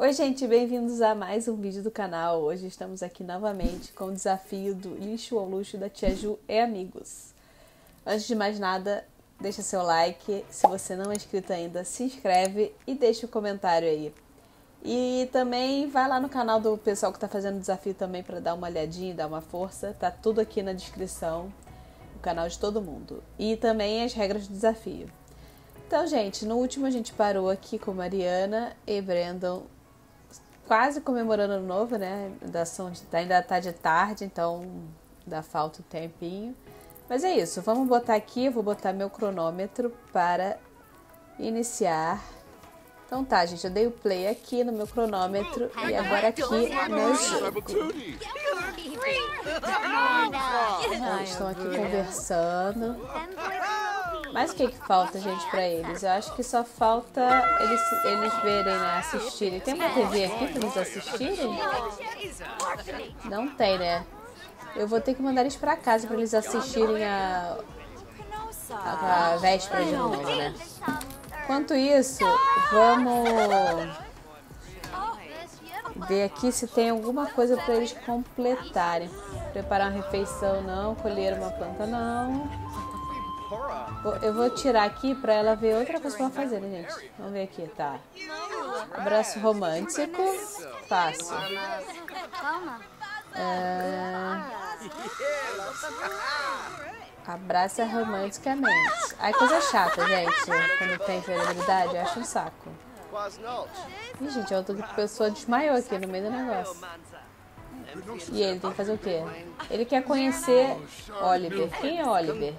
Oi gente, bem-vindos a mais um vídeo do canal. Hoje estamos aqui novamente com o desafio do lixo ao luxo da Tia Ju e amigos. Antes de mais nada, deixa seu like, se você não é inscrito ainda, se inscreve e deixa o comentário aí. E também vai lá no canal do pessoal que está fazendo o desafio também para dar uma olhadinha, dar uma força. Tá tudo aqui na descrição, o canal de todo mundo. E também as regras do desafio. Então, gente, no último a gente parou aqui com Mariana e Brandon quase comemorando ano novo, né? Ainda tá de tarde, então dá falta um tempinho. Mas é isso, vamos botar aqui, eu vou botar meu cronômetro para iniciar. Então tá, gente, eu dei o play aqui no meu cronômetro e agora aqui no jogo. Eles estão aqui conversando. Mas o que falta, gente, pra eles? Eu acho que só falta eles verem, né, assistirem. Tem uma TV aqui pra eles assistirem? Não tem, né? Eu vou ter que mandar eles pra casa pra eles assistirem a véspera de novo, né? Enquanto isso, vamos ver aqui se tem alguma coisa pra eles completarem. Preparar uma refeição, não. Colher uma planta, não. Eu vou tirar aqui pra ela ver outra coisa pra fazer, né, gente? Vamos ver aqui, tá. Abraço romântico. Fácil. Abraça romanticamente. Ai, coisa chata, gente. Quando tem infidelidade, eu acho um saco. Ih, gente, a outra pessoa desmaiou aqui no meio do negócio. E ele tem que fazer o quê? Ele quer conhecer Oliver. Quem é Oliver?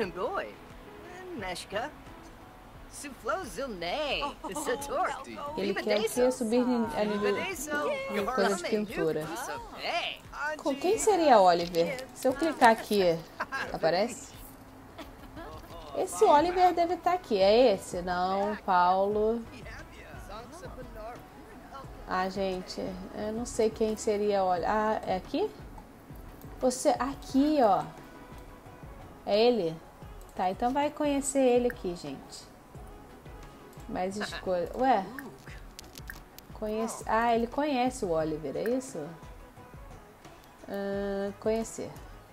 Ele quer o quê? Subir em coisa de pintura. Quem seria Oliver? Se eu clicar aqui, aparece? Esse Oliver deve estar aqui. É esse? Não, Paulo. Ah, gente, eu não sei quem seria Oliver. Ah, é aqui? Você, aqui, ó. É ele? Tá, então vai conhecer ele aqui, gente. Mais escolha. Ué? Conhece... Ah, ele conhece o Oliver, é isso? Conhecer.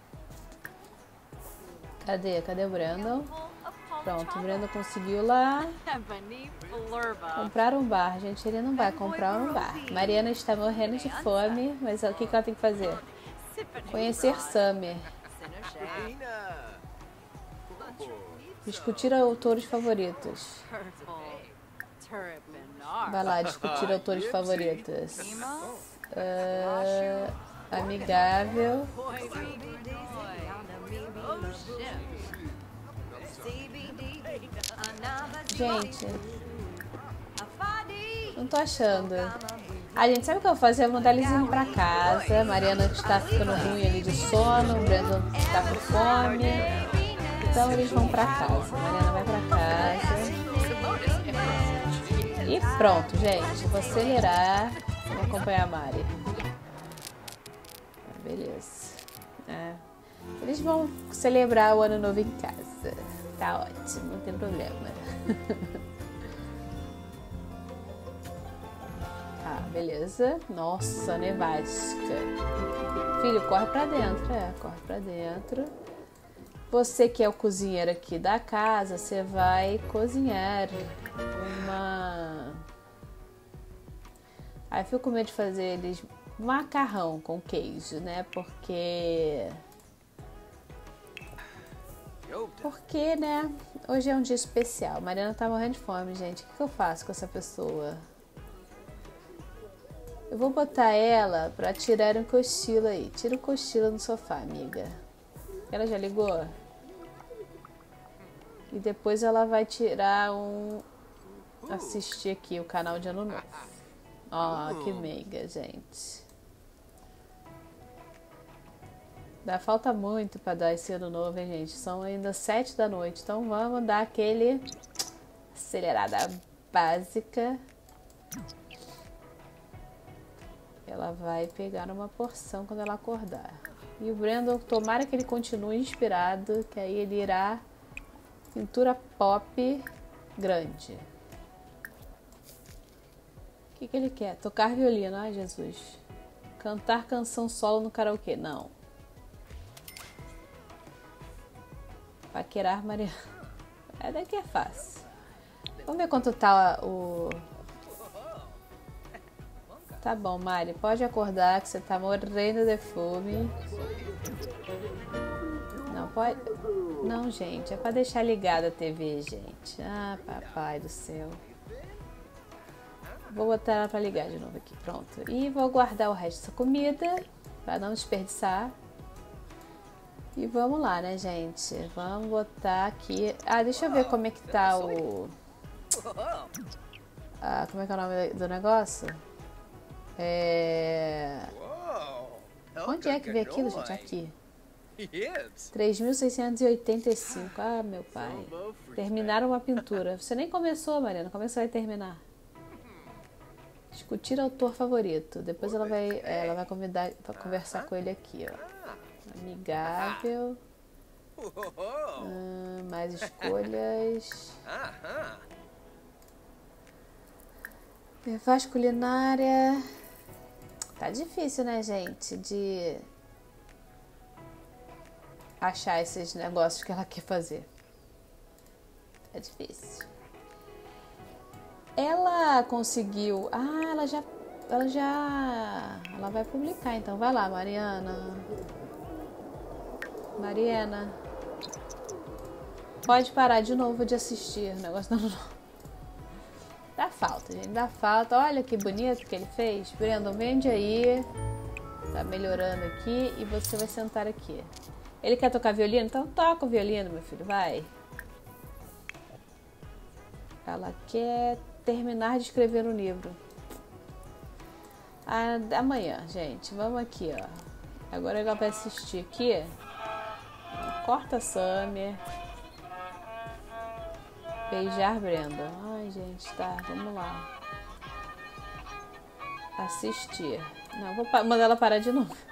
Cadê o Brandon? Pronto, o Brandon conseguiu lá. Comprar um bar. Gente, ele não vai comprar um bar. Mariana está morrendo de fome, mas o que ela tem que fazer? Conhecer Summer. Discutir autores favoritos. Vai lá, discutir autores favoritos. Amigável. Gente, não tô achando. A gente sabe o que eu vou fazer? Eu vou mandar eles irem pra casa. Mariana está ficando ruim ali de sono. O Brandon está com fome. Então eles vão pra casa. Mariana vai pra casa. E pronto, gente. Vou acelerar. Vou acompanhar a Mari. Beleza. Eles vão celebrar o ano novo em casa. Tá ótimo, não tem problema. Tá, beleza. Nossa, nevasca. Filho, corre pra dentro. Corre pra dentro. Você que é o cozinheiro aqui da casa, você vai cozinhar uma... Aí eu fico com medo de fazer eles macarrão com queijo, né? Porque, né? Hoje é um dia especial. Mariana tá morrendo de fome, gente. O que eu faço com essa pessoa? Eu vou botar ela pra tirar um cochilo aí. Tira o cochilo no sofá, amiga. Ela já ligou? E depois ela vai tirar assistir aqui o canal de Ano Novo. Ó, que meiga, gente. Falta muito pra dar esse ano novo, hein, gente? São ainda 7 da noite. Então vamos dar aquele acelerada básica. Ela vai pegar uma porção quando ela acordar. E o Brandon, tomara que ele continue inspirado, que aí ele irá pintura pop grande. que ele quer? Tocar violino. Ai, Jesus. Cantar canção solo no karaokê. Não. Paquerar Mariana. É daqui é fácil. Vamos ver quanto tá o... Tá bom, Mari. Pode acordar que você tá morrendo de fome. Não, pode... Não, gente. É pra deixar ligada a TV, gente. Ah, papai do céu. Vou botar ela pra ligar de novo aqui. Pronto. E vou guardar o resto dessa comida pra não desperdiçar. E vamos lá, né, gente? Vamos botar aqui... Ah, deixa eu ver como é que tá o... Ah, como é que é o nome do negócio? Onde é que vem aquilo, gente? Aqui. 3.685. Ah, meu pai. Terminaram uma pintura. Você nem começou, Mariana. Como é que você vai terminar? Discutir autor favorito. Depois ela vai convidar para conversar com ele aqui, ó. Amigável. Mais escolhas. Faz culinária. Tá difícil, né, gente? De achar esses negócios que ela quer fazer. É difícil. Ela conseguiu... Ah, ela vai publicar, então. Vai lá, Mariana. Mariana. Pode parar de novo de assistir. O negócio não... Dá falta, gente. Dá falta. Olha que bonito que ele fez. Brandon, vende aí. Tá melhorando aqui. E você vai sentar aqui. Ele quer tocar violino? Então toca o violino, meu filho. Vai. Ela quer terminar de escrever um livro. Amanhã, gente. Vamos aqui, ó. Agora ela vai assistir aqui. Corta Summer. Beijar Brandon. Ai, gente, tá. Vamos lá. Assistir. Não, vou mandar ela parar de novo.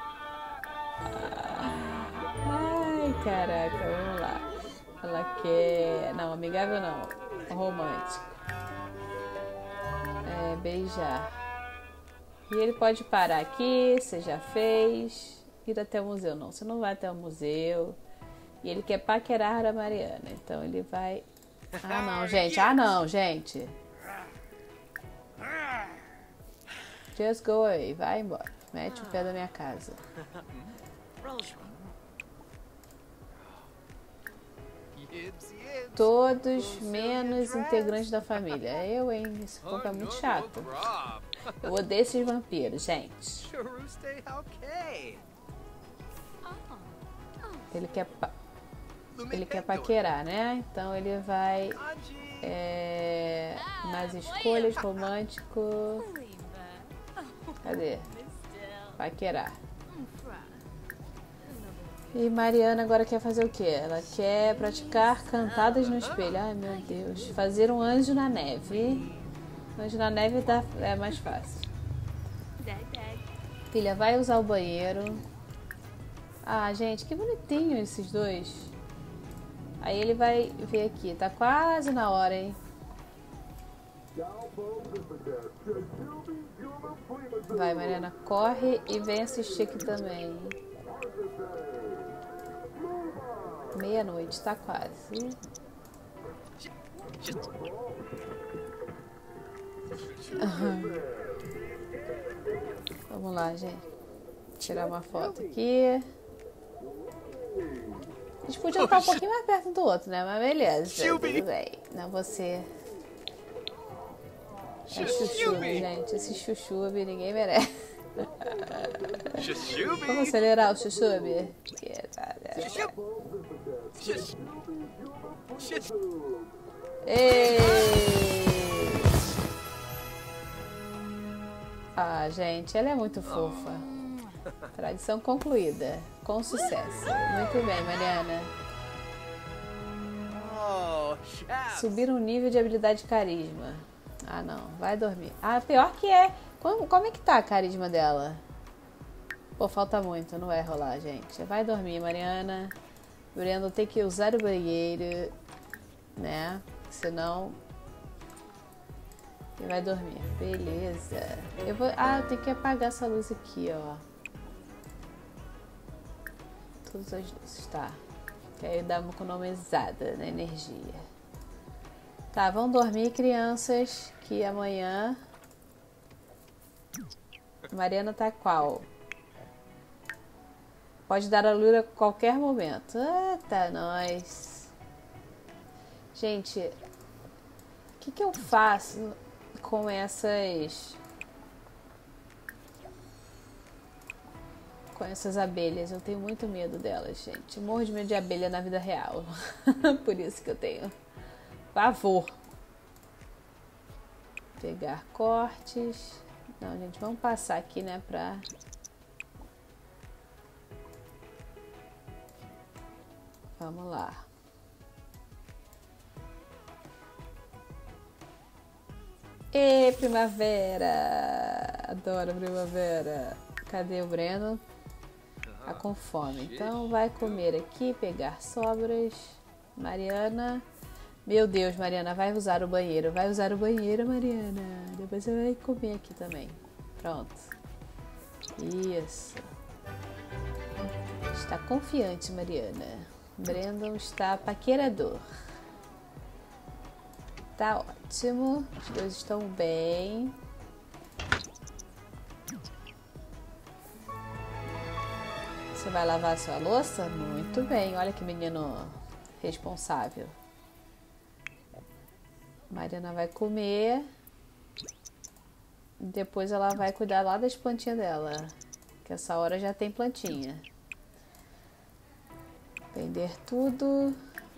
Ai, caraca. Vamos lá. Ela quer... Não, amigável não. Romântico. Beijar. E ele pode parar aqui. Você já fez. Ir até o museu. Não, você não vai até o museu. E ele quer paquerar a Mariana. Então ele vai... Ah, não, gente. Ah, não, gente. Just go away. Vai embora. Mete o pé da minha casa. Todos menos integrantes da família. Eu, hein? Esse povo é muito chato. Eu odeio esses vampiros, gente. Ele quer paquerar, né? Então ele vai... mais escolhas, romântico... Cadê? Paquerar. E Mariana agora quer fazer o quê? Ela quer praticar cantadas no espelho. Ai, meu Deus. Fazer um anjo na neve. Anjo na neve é mais fácil. Filha, vai usar o banheiro. Ah, gente, que bonitinho esses dois. Aí ele vai ver aqui. Tá quase na hora, hein? Vai, Mariana, corre e vem assistir aqui também. Meia-noite, tá quase. Vamos lá, gente. Tirar uma foto aqui. A gente podia estar um pouquinho mais perto do outro, né? Mas beleza, tudo bem. Não, você... É chuchube, gente. Esse chuchube ninguém merece. Vamos acelerar o chuchube? Ei! Ah, gente, ela é muito fofa. Tradição concluída. Com sucesso. Muito bem, Mariana. Subir um nível de habilidade e carisma. Ah, não. Vai dormir. Ah, pior que é. Como é que tá a carisma dela? Pô, falta muito. Não vai rolar, gente. Vai dormir, Mariana. Brandon tem que usar o banheiro, né? Senão... E vai dormir. Beleza. Eu vou... Ah, eu tenho que apagar essa luz aqui, ó. Todas as luzes, tá. Que aí dá uma economizada na energia. Tá, vão dormir, crianças, que amanhã... Mariana tá qual? Pode dar a luz a qualquer momento. Ah, tá, nós. Gente, o que eu faço com essas abelhas? Eu tenho muito medo delas, gente. Eu morro de medo de abelha na vida real. Por isso que eu tenho pavor. Pegar cortes. Não, gente, vamos passar aqui, né, Vamos lá. Ê, primavera! Adoro primavera. Cadê o Breno? Tá com fome. Então vai comer aqui, pegar sobras. Mariana. Meu Deus, Mariana, vai usar o banheiro. Vai usar o banheiro, Mariana. Depois você vai comer aqui também. Pronto. Isso. Está confiante, Mariana. Brandon está paquerador. Tá ótimo. Os dois estão bem. Você vai lavar a sua louça? Muito bem. Olha que menino responsável. Mariana vai comer. Depois ela vai cuidar lá das plantinhas dela. Que essa hora já tem plantinha. Vender tudo.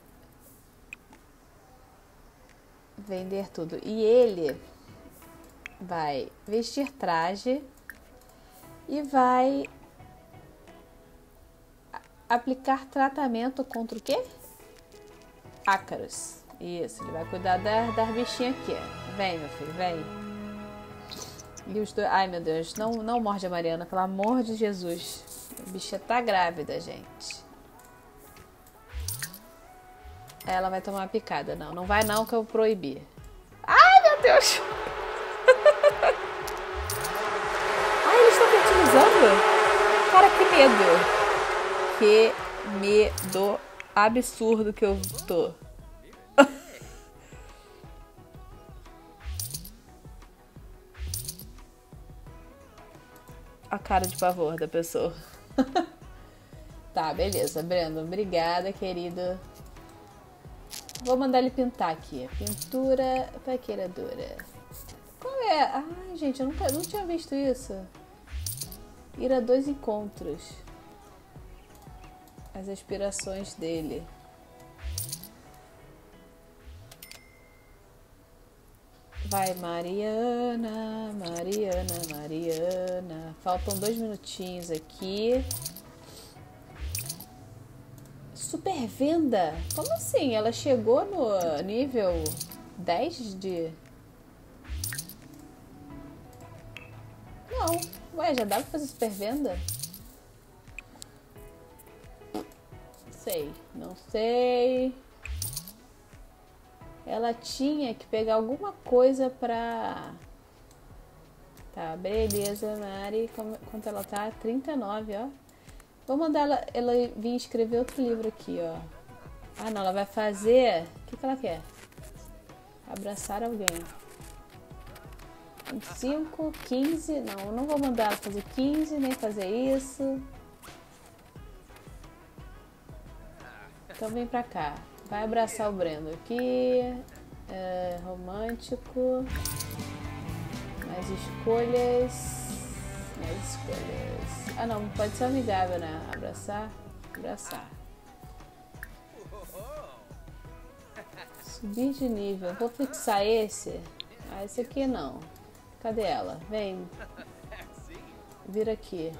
Vender tudo. E ele vai vestir traje e vai aplicar tratamento contra o quê? Ácaros. Isso, ele vai cuidar das bichinhas aqui. Vem, meu filho, vem. E os dois... Ai, meu Deus, não morde a Mariana, pelo amor de Jesus. A bicha tá grávida, gente. Ela vai tomar uma picada. Não vai não, que eu proibi. Ai, meu Deus! Ai, eles estão fertilizando? Cara, que medo. Que medo absurdo que eu tô. A cara de pavor da pessoa. Tá, beleza, Brandon. Obrigada, querido. Vou mandar ele pintar aqui. Pintura paqueradora. Qual é? Ai, gente, eu não tinha visto isso. Ir a 2 encontros. As aspirações dele. Vai, Mariana, Mariana, Mariana. Faltam 2 minutinhos aqui. Super venda? Como assim? Ela chegou no nível 10 de... Não. Ué, já dá pra fazer super venda? Não sei. Ela tinha que pegar alguma coisa pra... Tá, beleza, Mari. Quanto ela tá? 39, ó. Vou mandar ela vir escrever outro livro aqui, ó. Ah, não, ela vai fazer... O que ela quer? Abraçar alguém. 25, 15... Não vou mandar ela fazer 15, nem fazer isso. Então vem pra cá. Vai abraçar o Brendo aqui. Romântico. Mais escolhas. Mais escolhas. Ah, não. Pode ser amigável, né? Abraçar. Abraçar. Subir de nível. Vou fixar esse. Ah, esse aqui não. Cadê ela? Vem. Vira aqui.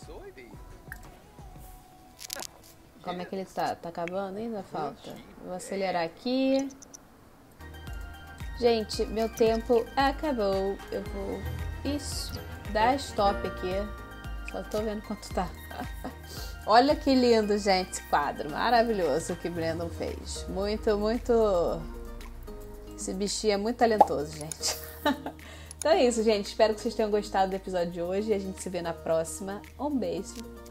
Como é que ele tá? Tá acabando? Ainda falta. Vou acelerar aqui. Gente, meu tempo acabou. Eu vou... Isso. Dar stop aqui. Só tô vendo quanto tá. Olha que lindo, gente, esse quadro. Maravilhoso que o Brandon fez. Muito, muito... Esse bichinho é muito talentoso, gente. Então é isso, gente. Espero que vocês tenham gostado do episódio de hoje e a gente se vê na próxima. Um beijo.